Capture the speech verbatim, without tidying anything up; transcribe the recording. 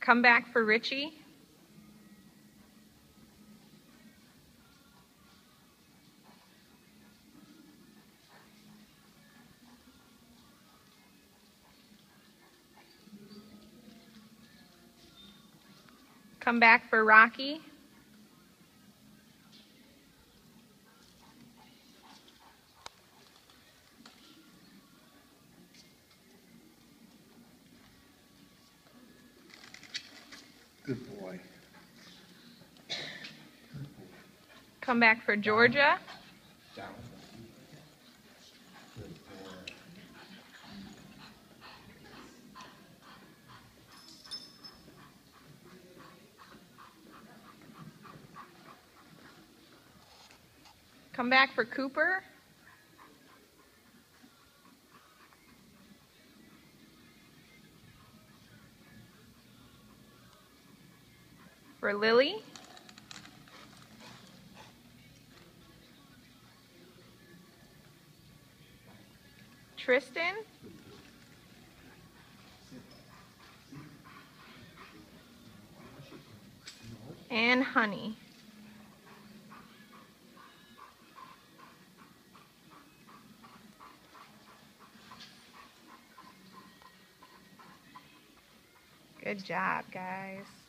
Come back for Richie. Come back for Rocky. Good boy. Come back for Georgia. Down. Come back for Cooper. For Lily. Tristan. And Honey. Good job, guys.